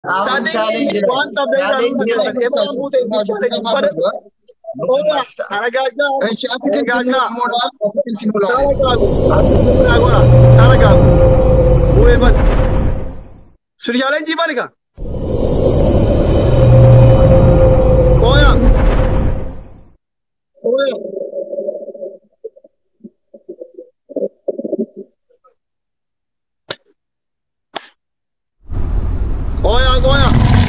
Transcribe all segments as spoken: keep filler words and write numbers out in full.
አሁን Sadi ቻሌንጅ one of the challenge. Everyone who takes the challenge for it. Oya, Taragaga, እሺ አትክልት Taragaga, ሞላል አትክልት ሞላል Taragaga, Taragaga, Taragaga. Whoever. Suri challenge ही बनेगा. Oya, Oya. Oya, Oya.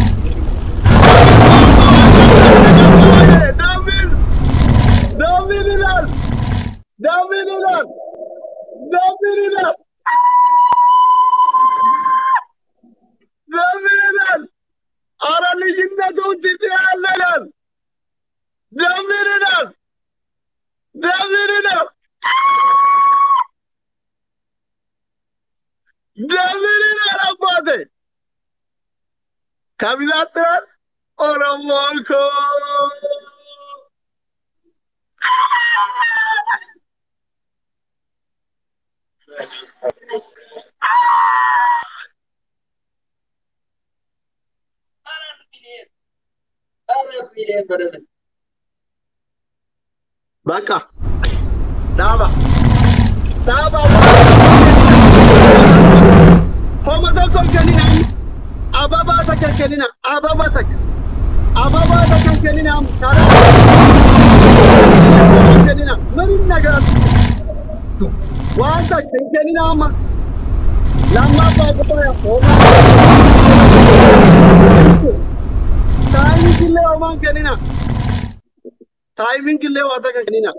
David, David Ilan, David Ilan, David Ilan, David Ilan. Ara lijinna tuuti Ilan, David Ilan, David Ilan, David Ilan abade. Kabilatran orang molko. Baka, Dava, Dava. Homa da kolkanina, Ababa da kolkanina, Ababa da, Ababa da kolkanina. Kolkanina, marin nagar. Wanta kolkanina amma. Lama pa pa ya homa. Timing kille oman kolkanina. Timing kille wata kolkanina.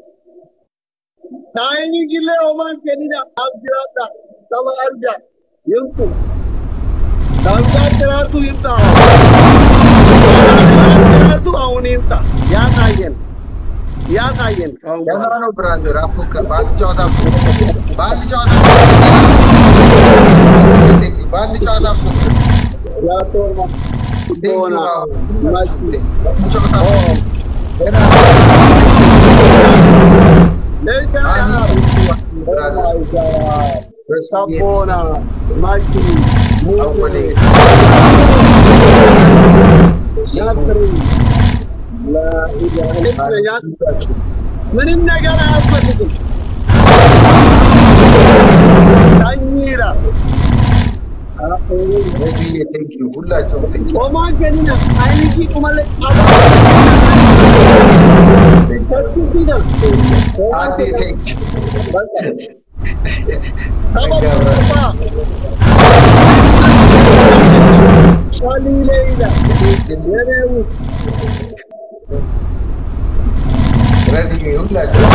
Timing kille oman kolkanina. Abjirata, tava arja. Yuntu. Tava teratu yunta. Teratu awun yunta. Ya kayen. Ya kayen. ያማራ ነው ብራዘር አፎከር ባንድ ጨዋታ ባንድ ጨዋታ ባንድ ጨዋታ አፎከር Ya torma. Dona. Mati. ጨዋታ Leita. ብራዘር Sapona. Mati. Mukuli. Yatri. La ilaha illallah. ምንም ነገር አያስፈልግም። ታኝራ ረጁዬ ቴንክ ዩ ሁላችሁም ቴንክ ዩ ኦማን ከኒና አይንጂ ቁመለ አባ ተኩዲና አንዴ ቴንክ አባ ሻሊ ሌላ የኔው ረዲ ሁላችሁ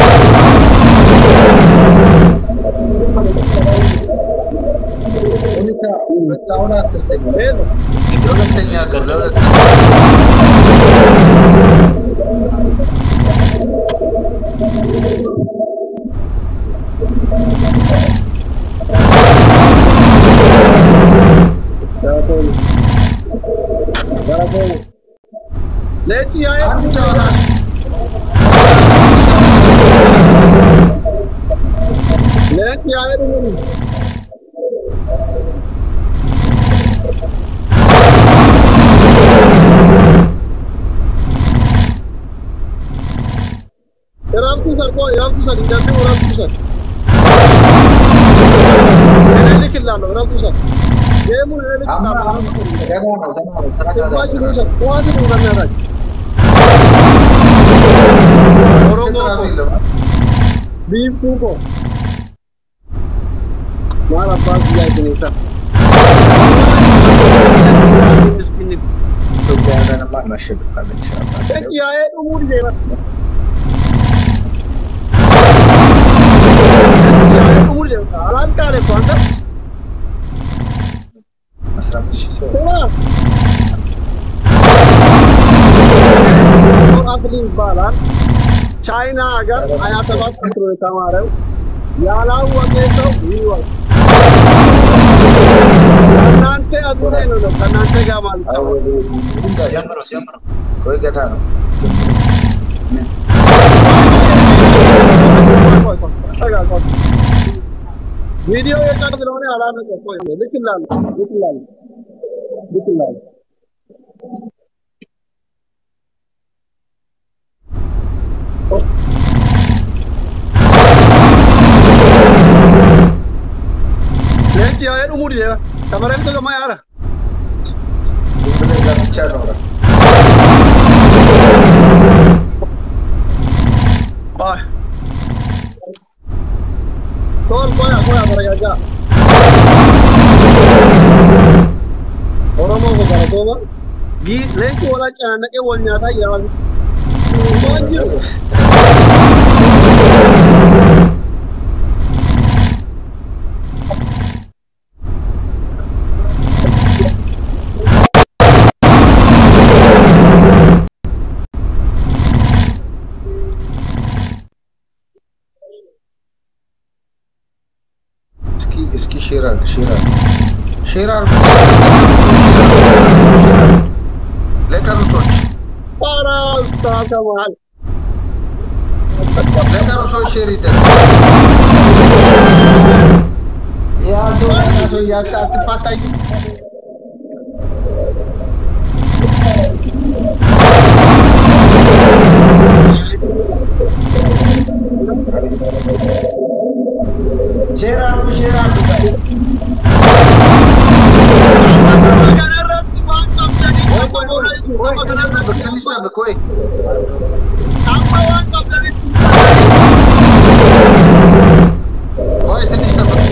ሁኔታ በጣም አትስተኛ ለሁለተኛ ቀን ለሁለተኛ ለቲ ያየ ለቲ ያየ Ramtu sir ko Ramtu sir jatte ho Ramtu sir Ele likilalo Ramtu sir Game ele likilalo ደህና ነው ደህና ነው ተረጋጋ Watch sir what do you want to ኦሮሞ Beef ko Mara pass diya kinita Miskin ኢትዮጵያ ያለንማ እናሸንፋለን ኢንሻአላህ Leti yaye umur jera umur jera alan kare kontas አስራ አምስት ሺህ ሰው አትሊ ይባላል ቻይና ሀገር ሃያ ሰባት ቁጥር የተማረው ያላወቀ ሰው ይወቅ እናንተ አዱሬ ነው ከናንተ ጋር ማለት ነው ጀምሮ ጀምሮ ቆይ ገታ ነው ቪዲዮ የቀረጽ ስለሆነ አላነቀ ቆይ ልክላል ልክላል Bismillah. Leci air umur dia. Kemarin itu kemana arah? Sebenarnya bicara orang. Ah. Tol koya koya mereka aja. Orang mau ke sana tuh bang? Gi, leci orang cina nak ewal nyata ya bang. Banjir. Eski eski Shirar Shirar Shirar Lekar Rusoch Para Ustaz Kamal. Lekar Rusoch Sheridan Ya dua naso ya tak tepat aja Shirar Shirar berkelis na bekoy. Koy tenis na bekoy.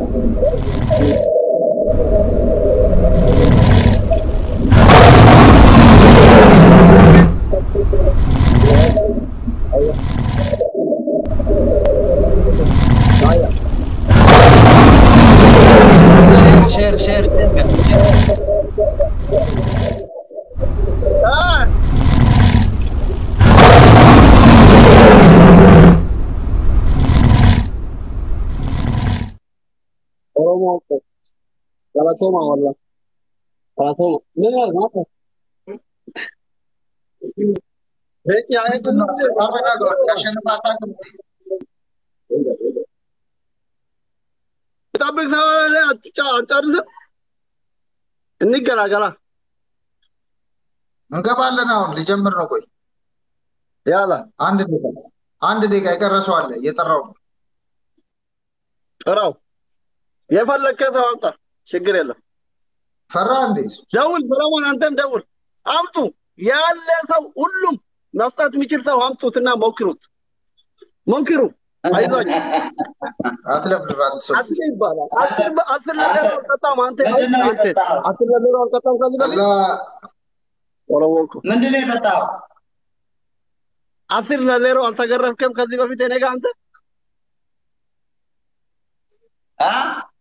Share share share. Ah. Oromo ko. Kala toma wala. Kala toma. Nila ngapa? Beti ay ko No, apa na go? Kasya na bata ko. Tabik sa wala le cha cha rin. Inni gala gala. እንገባለን አሁን ሊጀምር ነው ቆይ ያላ አንድ ደቂቃ አንድ ደቂቃ የቀረሰው አለ እየጠራው ነው ጥራው የፈለከው ሰው አምጣ ችግር የለም ፈራ እንዴ ደውል ሰለሞን አንተም ደውል አምጡ ያለ ሰው ሁሉም መስጠት የሚችል ሰው አምጡትና ሞክሩት ሞክሩ አይዟችሁ አትለፍልፋት ሰው አስር ይባላል አስር አስር ነገር አልቀጣም አንተ አንተ አስር ነገር አልቀጣም ከዚህ በፊት ወለወልኩ ምንድነው የጠጣው? አስር ለዜሮ አልተገረፍከም ከዚህ በፊት እኔ ጋር አንተ አ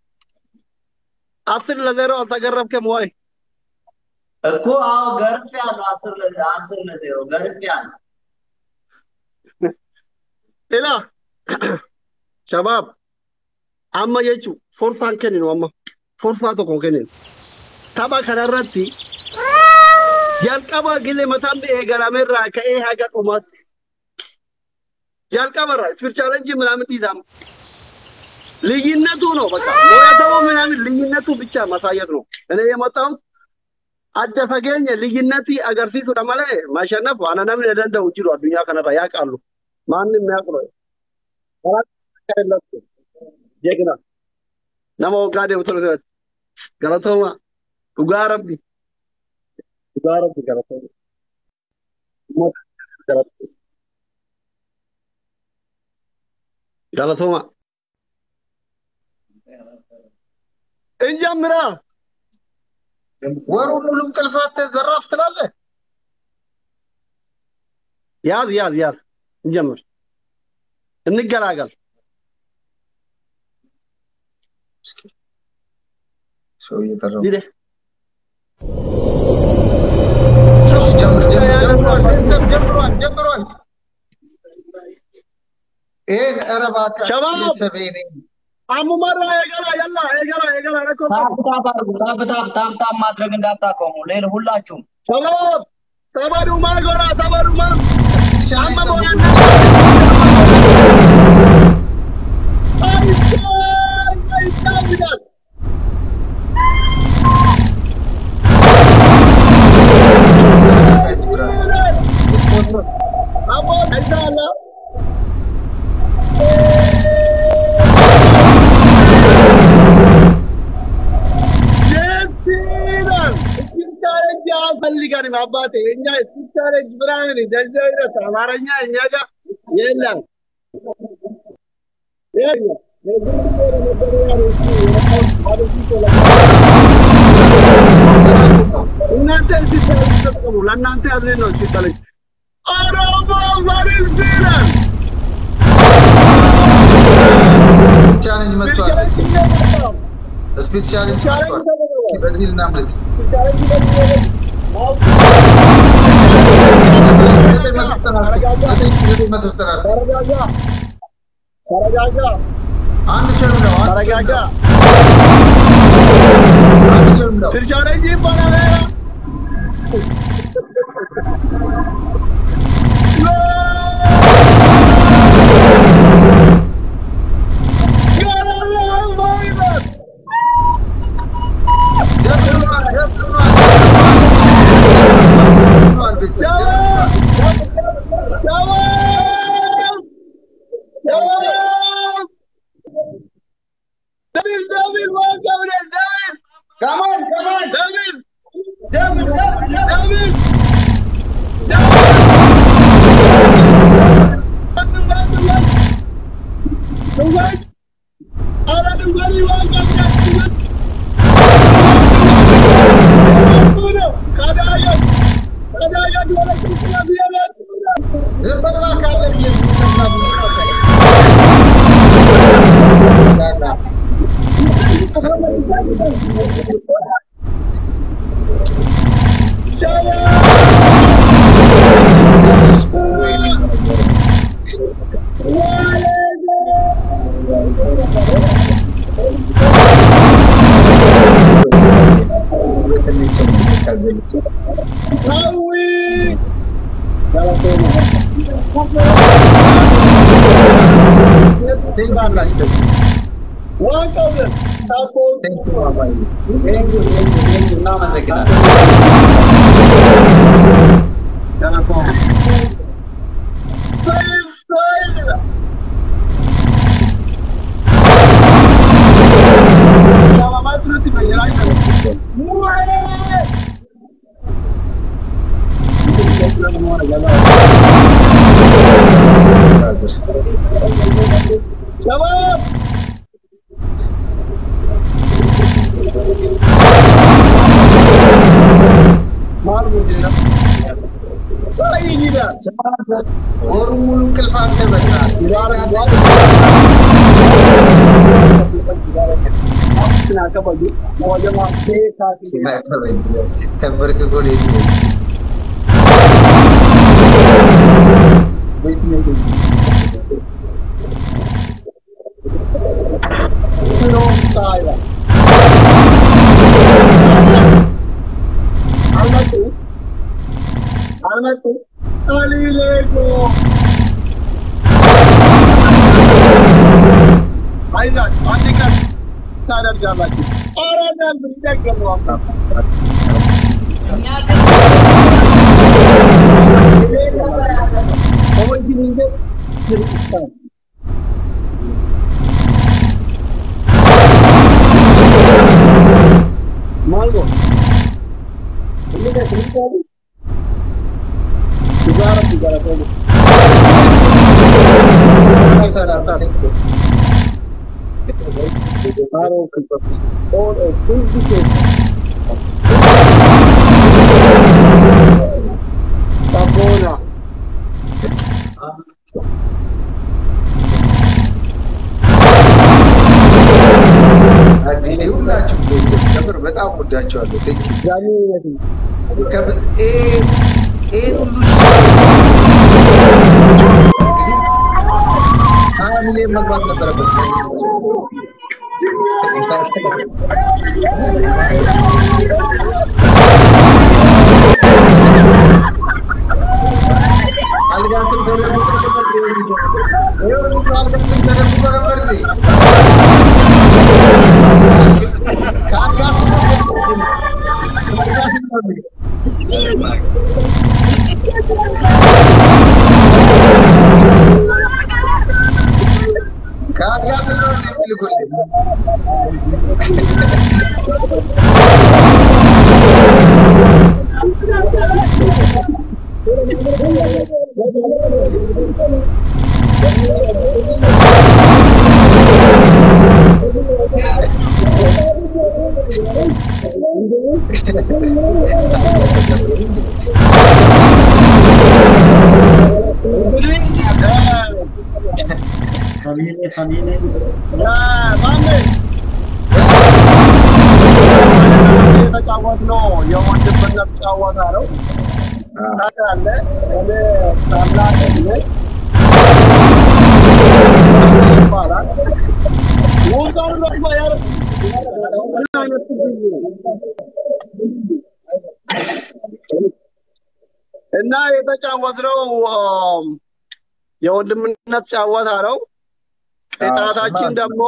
አስር ለዜሮ አልተገረፍከም ወይ? እኮ አዎ ገርፌያለሁ። አስር ለዜሮ አስር ለዜሮ ገርፌያለሁ። ኢላ ሸባብ አማ የቹ ፎርሳን ከኒ ነው አማ ፎርሳ ቶኮ ከኒ ታባ ከራራቲ jalqaba gile matam de egalamerra ka e haga umat jalqaba ra spirituality ምናምን ዲዛም ልዩነቱ ነው በቃ ሞያተው ምናምን ልዩነቱ ብቻ ማሳየት ነው እኔ የመጣሁት አደፈገኝ ልዩነቲ አገርሲሱ ደማለ ማሸነፍ ዋናናም ለደንደው ጅሩ አዱኛ ከነራ ያቃሉ ማንንም ያቅለው አራት ከረለት ጀግና ነሞ ጋዴ ወተረት ገለቶማ ኡጋረቢ ኡጋረቢ ገለቶማ ሞት ገለቶማ እንጀምራ ወሩ ሙሉ እንቅልፋት ዘራፍ ትላለህ ያዝ ያዝ ያዝ እንጀምር እንገላገል ሰው እየጠራው ዲደ ሰው ጀምር ጀምር ጀምሯል ጀምሯል ኤን አረባካ ሸባብ! የተበኔ አሙ መራ የገላ ያላ የገላ የገላ ረኮ ታፕ ታፕ አድርጉ። ታፕ ታፕ ታፕ ታፕ ማድረግ እንዳታቆሙ። ሌላ ሁላችሁም ሸባብ ተባዱ ማጎራ ተባዱ ማ አማ ቦያና አይታይ አይታይ አያስፈልገንም አባቴ። እኛ ቻሌንጅ ምናምን እንደዚህ አይነት አማርኛ እኛ ጋር የለም። እናንተ እዚህ ተጠቅሙ። ለእናንተ ያዝን ነው ሲታለች አራባ ማሪስ ቢላል ቻሌንጅ መጥቷል። ስፒድ ቻሌንጅ መጥቷል። በዚህ ልናምልጥ አንድ ሰው ነው ተረጋጋ። አንድ ሰው ነው ቻሌንጅ ይባላል። Come on, come on, David! David, David, David! Shabab! Malu dia. Saya ini dah. Orang mulu kelfan terbesar. Dilarang buat. Sina ka bagi. Mau jemaah kita. Sina ka bagi. Temper ke gol ini. Wait ni tu. Suruh saya. Almatu. Almatu. Ali Lego. Aizat, andikan. Sadar jabat. Orang dan berjaya kamu apa? Kamu ini ni cerita. Malgo. Ini dah cerita ni. Sejarah sejarah tu. Sejarah tak. Sejarah kita. All a full detail. Tabona. አዲስ ሁላችሁ ቤተሰብ ነበር በጣም ወዳችኋለሁ። ቴንክ ዩ ጃኒ ነኝ ከበስ ኤ ኤ ሁሉ ፋሚሊ መግባት ነበረበት። አልጋስም ደረሱ ነው አልጋስም ደረሱ ነበር እንዴ ካጋስም ካጋስም ካጋስም ነው የሚልኩልኝ Fanile, fanile. Ya, mana? የተጫወት ነው የወንድምነት ጫወታ ነው። ታውቃለህ እኔ ታላቅ ነኝ ይባላል ወንጋር ነው ይባላል እና የተጫወትነው የወንድምነት ጫወታ ነው። ቅጣታችን ደግሞ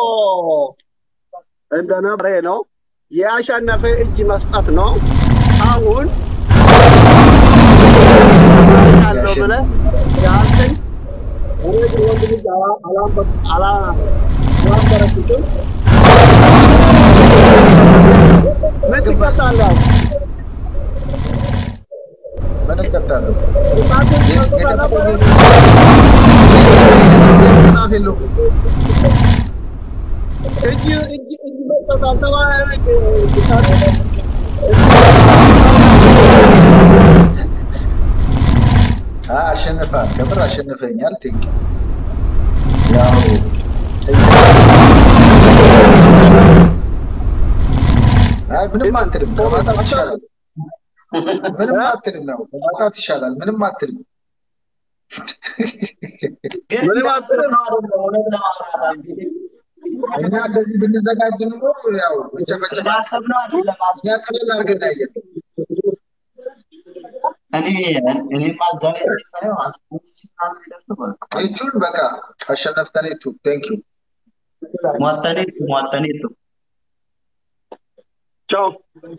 እንደነበረ ነው። ያሸነፈ እጅ መስጠት ነው። አሁን ያለው ብለህ ያልከኝ ወደ ወንድም ዳዋ አላም አላ ወንበረክቱን ምን ትቀጣለህ? ምን ትቀጣለህ? እጅ እጅ እጅ ተሳተባ አሸንፋል ከብር አሸንፈኛል ቲንክ ያው አይ ምንም አትልም ከማጣት ይሻላል ምንም አትልም ነው ከማጣት ይሻላል ምንም አትልም ምንም አትልም ነው እውነት ለማውራት እኛ እንደዚህ ብንዘጋጅ ነው ያው እንጨፈጨፋ ያሰብነው አይደለም ያ ቀለል አድርገን አየን እኔ እኔ ማዛኔ ሳይሆን አስፖርት ሲካል ደርሶ እጁን በቃ አሸነፍተኔቱ ቴንክ ዩ ሟጠኔቱ ሟጠኔቱ ቻው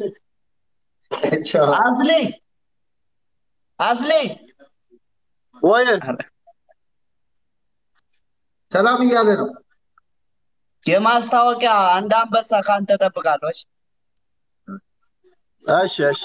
ቻው አዝሌ አዝሌ ወይ ሰላም እያለ ነው የማስታወቂያ አንድ አንበሳ ካንተ ተጠብቃለች እሺ እሺ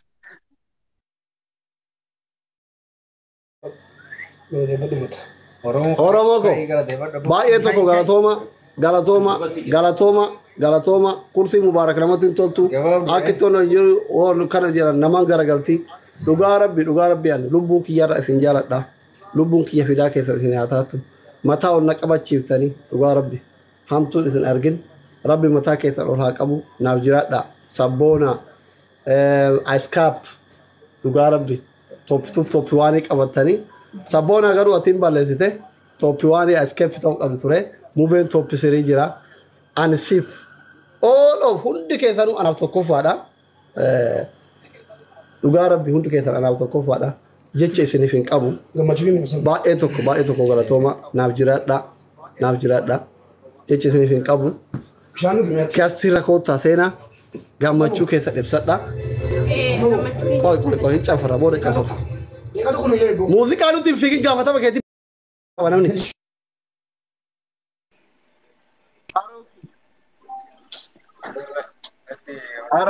ኦሮሞ ኮ ባየ ተኮ ጋላቶማ ጋላቶማ ጋላቶማ ጋላቶማ ኩርሲ ሙባረክ ለማትን ቶልቱ አክቶነ ይሩ ኦን ከነ ጀራ ነማን ገረገልቲ ዱጋ ረቢ ዱጋ ረቢ ያን ሉቡ ኪያራ ሲንጃላዳ ሉቡን ኪያ ፊዳ ከሰ ሲናታቱ መታው ነቀባቺፍተኒ ዱጋ ረቢ ሀምቱ ድስን አርግን ረቢ መታ ከሰ ኦል ሀቀቡ ናብጅራዳ ሳቦና አይስካፕ ዱጋ ረቢ ቶፕ ቶፕ ቶፕ ዋኒ ቀበተኒ ሳቦና ገሩ አቲም ባለሲተ ቶፕ ዋኒ አይስካፕ ተው ቀብ ቱሬ ሙቤን ቶፕ ሲሪ ጅራ አንሲፍ ኦል ኦፍ ሁንድ ከሰኑ አናፍቶ ኮፋዳ ዱጋ ረቢ ሁንድ ከሰኑ አናፍቶ ኮፋዳ ጀቼ ሲኒፊን ቀቡ ባኤ ቶኮ ባኤ ቶኮ ገለቶማ ናብጅራዳ ናብጅራዳ ጀቼ ሲኒፊን ቀቡ ካስቲራ ኮታ ሴና ጋማቹ ከሰ ደብሰዳ ቆይ ቆይ ቆይ ጨፈራ ቦደ ጨፈራ ሙዚቃ ኑቲ ፊግን ጋፈታ በከቲ ወናምኒ አሮ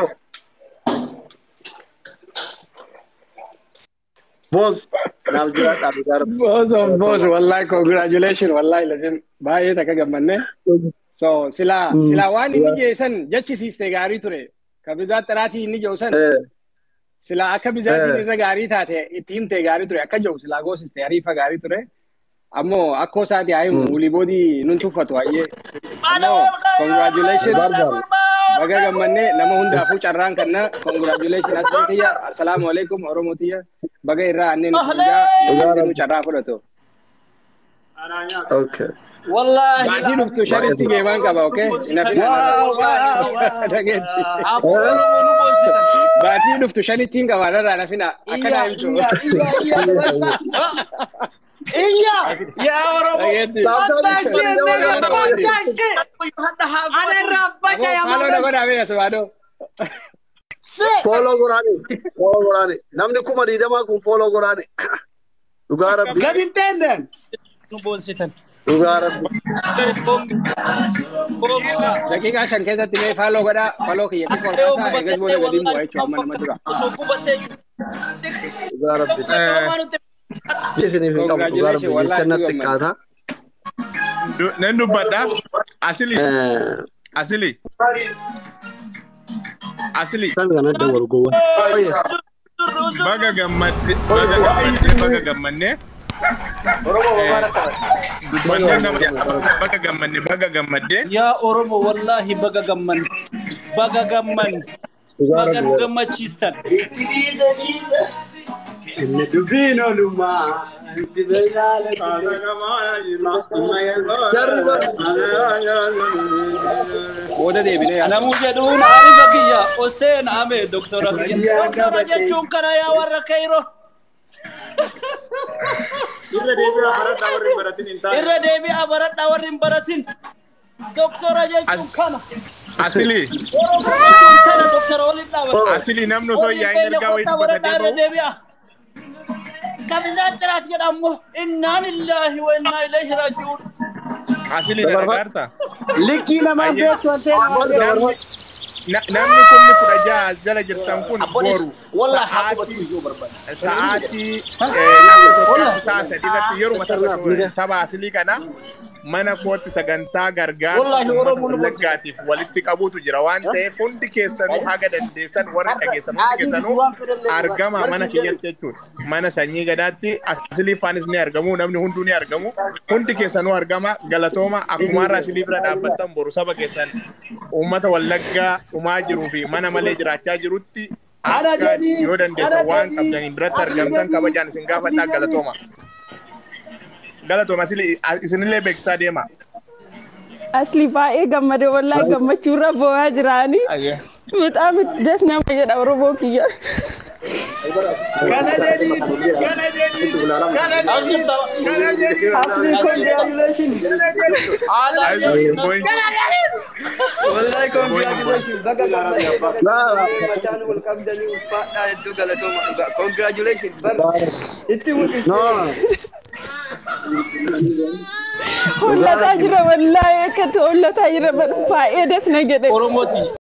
ቦዝ ናብጅራ ታቢጋር ቦዝ ቦዝ ወላሂ ኮንግራቹሌሽን ወላሂ ለጀን ባዬ ተከገመነ ሶ ሲላ ሲላ ዋኒ ንጄሰን ጀቺ ሲስቴ ጋሪ ቱሬ ከብዛት ጥራቲ ንጄውሰን ሲላ አከብዛት ንጋሪ ታቴ ኢቲም ቴ ጋሪ ቱሬ አከጀው ሲላ ጎ ሲስቴ አሪፋ ጋሪ ቱሬ አሞ አኮሳቲ አይ ሙሊ ቦዲ ኑንቱ ፈቶ አየ ኮንግራቹሌሽን በገገመነ ነመ ሁንዳፉ ጨራን ከነ ኮንግራቹሌሽን አስፈክያ ሰላም አለይኩም ኦሮሞቲያ በገይራ አነን ጃ ጨራ ፈለቶ ኦኬ والله بعدي نفتو شريت جيمان كبا اوكي نفنا بعدي نفتو شريت كبا لا نفنا اكنا يمشو إيا يا رب أنا ربك يا مالو نقول أبي أسوأدو follow gorani follow gorani namni kuma di dama kun follow gorani ugara bi قد انتندن نبون ستن ugara دقيقة عشان كذا تبي follow كذا follow كي يبي follow كذا إيش بقول قديم وايد شو ما نمدرا ugara bi jesi ni fin kamu ugara bi chana tekada Nan dubbadha. Asili. Asili. Asili. Kan kana da wargo. Baga gammadde, baga gammadde, baga gammanne. Oromo baraka. Baga gammanne, baga gammadde. Ya Oromo wallahi baga gamman. Baga gamman. Baga gammachistan. Inne dubino luma. Oda deebine Ana mujadun arifakiya Hussein Ahmed Doctor Doctor jechuun kana yaa warra Kairo. Irra deebi'a baradhaa warri baratin hin taane. Irra deebi'a baradhaa warri hin baratin. Doctor jechuun kana. Asili. Jechuun kana Doctor waliin dhaabata. Asili namni osoo yaa'in ergaa wayii baradhaa irra dubbatee deebi'a. Kabizaan jiraat jedhamu inna lillahi wa inna ilaihi raji'un. Asili na dhagarta. Likki nama beektu wantee namni kun kudha jaha jala jirtan kun boru. Wallahi hakkubatu iyyuu barbaada. Sa'aatii lafa tokko sa'a sadii irratti yeroo mata tapha Asili kana mana kootti sagantaa gargaarsa laggaatiif walitti qabuutu jira waan ta'eef hundi keessanuu haga dandeessan warri dhageessan hundi keessanuu argama mana kiyyatti jechuudha. Mana sanyii gadaatti Asili faanis ni argamu namni hunduu ni argamu hundi keessanuu argama galatooma akkuma har'a Asili bira dhaabbattan boru saba keessan uummata wallaggaa dhumaa jiruu fi mana malee jiraachaa jirutti akka yoo dandeessan waan qabdaniin biratti argamtan kabajaan isin gaafadhaa galatooma. Galatooma Asili isinillee beeksisaa deema. Asli baay'ee gammade wallahi gammachuurra boo'aa jiraani. Mixaa des nama jedha Oromoo kiyya. Kana jedhi kana jedhi kana jedhi kana jedhi Asli congratulations. Wallahi congratulations. Baga gammachuu welcome dani ulfaadha hedduu galatooma. Congratulations. Itti mul'isa. No. Hollataa jira wallahi akkatti hollataa jira baay'ee des na jedhe. Oromooti.